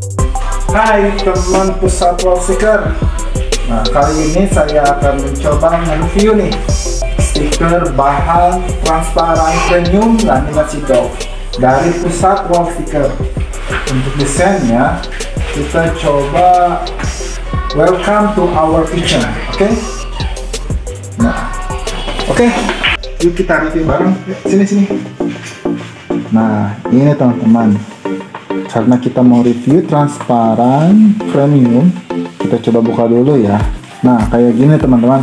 Hai teman pusat wall sticker. Nah, kali ini saya akan mencoba mereview nih stiker bahan transparan premium laminasi Dove dari pusat wall sticker. Untuk desainnya kita coba welcome to our kitchen, oke? Nah, oke, yuk kita review bareng. Sini. Nah, ini teman-teman, karena kita mau review transparan premium, kita coba buka dulu ya. Nah, kayak gini teman-teman.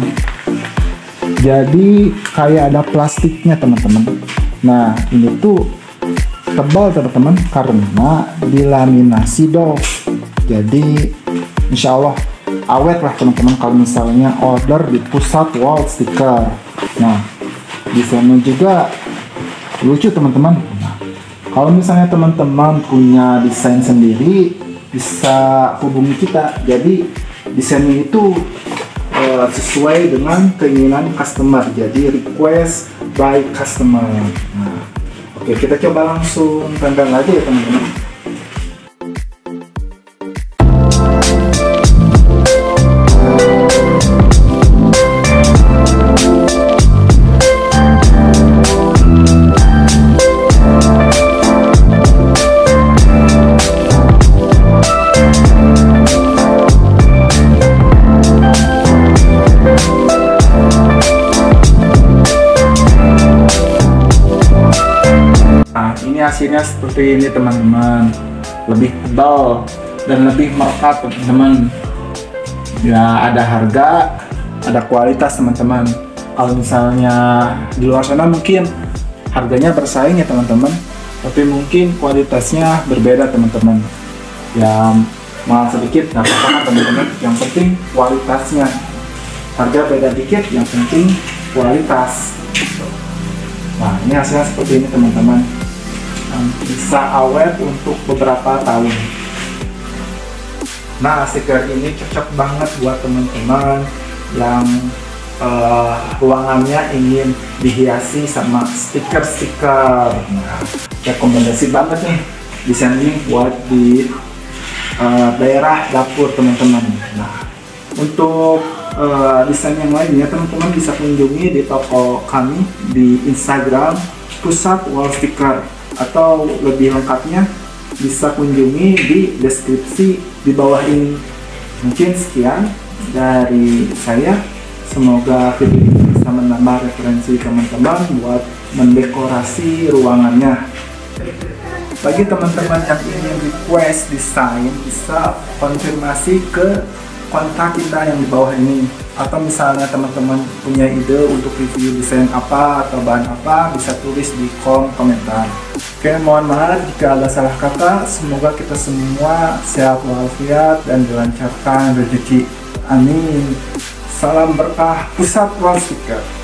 Jadi kayak ada plastiknya teman-teman. Nah, ini tuh tebal teman-teman karena dilaminasi Dove. Jadi insya Allah awet lah teman-teman kalau misalnya order di pusat wall sticker. Nah, desainnya juga lucu teman-teman. Kalau misalnya teman-teman punya desain sendiri, bisa hubungi kita. Jadi desainnya itu sesuai dengan keinginan customer. Jadi request by customer. Nah, oke, kita coba langsung tempel aja ya teman-teman. Nah, ini hasilnya seperti ini teman-teman, lebih tebal dan lebih melekat teman-teman. Ya, ada harga, ada kualitas teman-teman. Kalau misalnya di luar sana mungkin harganya bersaing ya teman-teman, tapi mungkin kualitasnya berbeda teman-teman. Ya, mahal sedikit nggak apa-apa teman-teman, yang penting kualitasnya. Harga beda dikit, yang penting kualitas. Nah, ini hasilnya seperti ini teman-teman. Bisa awet untuk beberapa tahun. Nah, stiker ini cocok banget buat teman-teman yang ruangannya ingin dihiasi sama stiker-stiker. Nah, rekomendasi banget nih desain ini buat di daerah dapur teman-teman. Nah, untuk desain yang lainnya teman-teman bisa kunjungi di toko kami di Instagram Pusat Wall Sticker, atau lebih lengkapnya bisa kunjungi di deskripsi di bawah ini. Mungkin sekian dari saya, semoga video ini bisa menambah referensi teman-teman buat mendekorasi ruangannya. Bagi teman-teman yang ingin request desain, bisa konfirmasi ke kontak kita yang di bawah ini. Atau misalnya teman-teman punya ide untuk review desain apa atau bahan apa, bisa tulis di kolom komentar. Oke, mohon maaf jika ada salah kata. Semoga kita semua sehat walafiat dan dilancarkan rezeki. Amin. Salam berkah Pusat Wall Sticker.